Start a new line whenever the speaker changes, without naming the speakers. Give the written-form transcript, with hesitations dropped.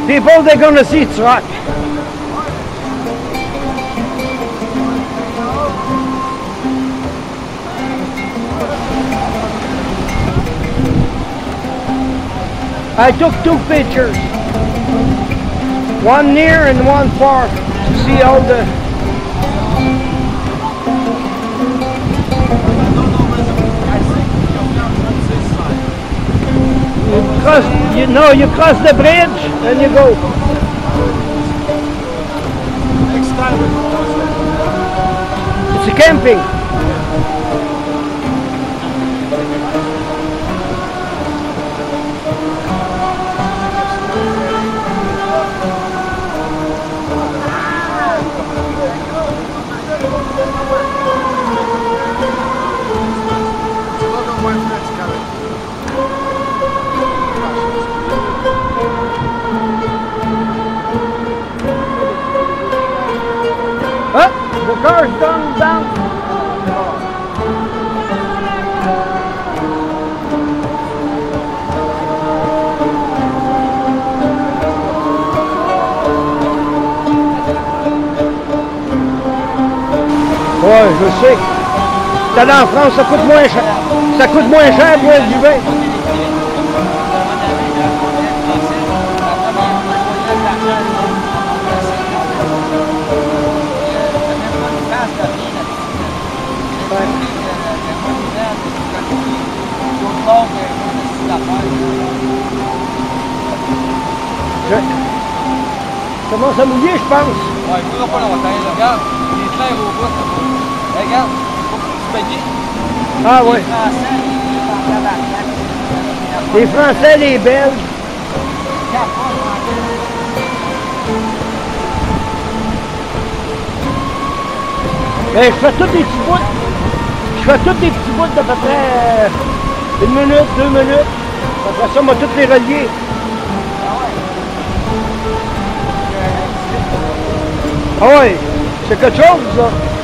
People, they're gonna see truck. I took 2 pictures. One near and one far to see all the... You cross the bridge and you go.
Next time we go.
It's a camping. Huh? The car's gone down. Ouais, je sais. T'allais en France, ça coûte moins cher. Ça coûte moins cher boire du vin. Ça commence à mouiller, je pense.
Ouais, il ne pas longtemps, là. Regarde, il est clair au bout. Hey, regarde, faut que tu payes.
Ah ouais. Les Français, les Belges. Ben, je fais tous des petits bouts. Je fais tous des petits bouts d'à peu près 1 minute, 2 minutes. Après ça, on va tous les relier. Ah ouais, c'est quelque chose, ça.